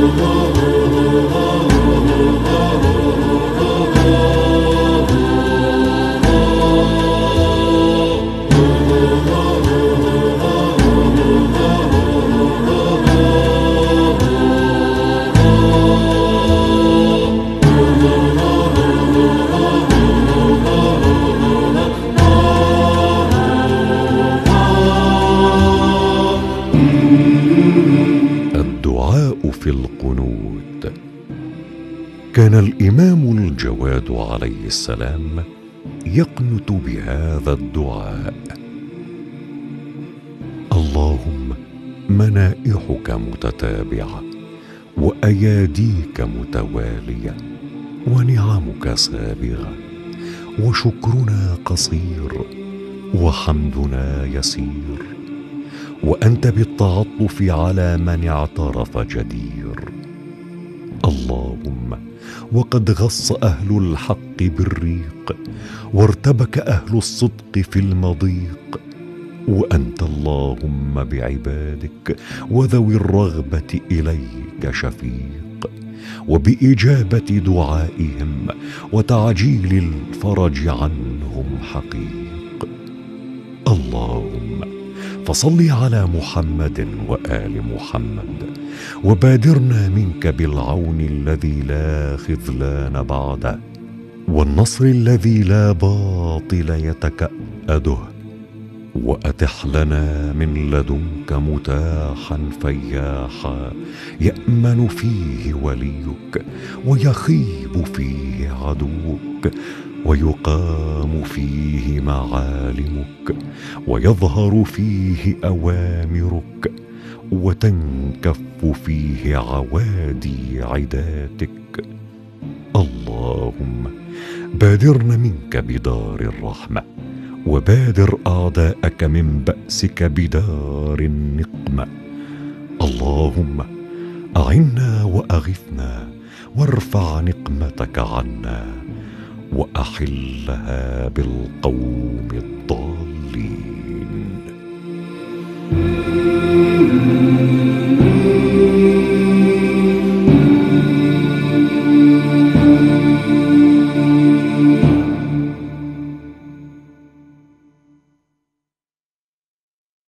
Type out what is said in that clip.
الدعاء في القنوت. كان الإمام الجواد عليه السلام يقنت بهذا الدعاء: اللهم منائحك متتابعة، وأياديك متوالية، ونعمك سابغة، وشكرنا قصير، وحمدنا يسير، وأنت بالتعطف على من اعترف جدير. اللهم وقد غص أهل الحق بالريق، وارتبك أهل الصدق في المضيق، وأنت اللهم بعبادك وذوي الرغبة إليك شفيق، وبإجابة دعائهم وتعجيل الفرج عنهم حقيق. اللهم فصل على محمد وآل محمد، وبادرنا منك بالعون الذي لا خذلان بعده، والنصر الذي لا باطل يتكأده، وأتح لنا من لدنك متاحا فياحا يأمن فيه وليك، ويخيب فيه عدوك، ويقام فيه معالمك، ويظهر فيه أوامرك، وتنكف فيه عوادي عداتك. اللهم بادرنا منك بدار الرحمة، وبادر أعداءك من بأسك بدار النقمة. اللهم أعنا وأغثنا، وارفع نقمتك عنا، وأحلها بالقوم الضالين.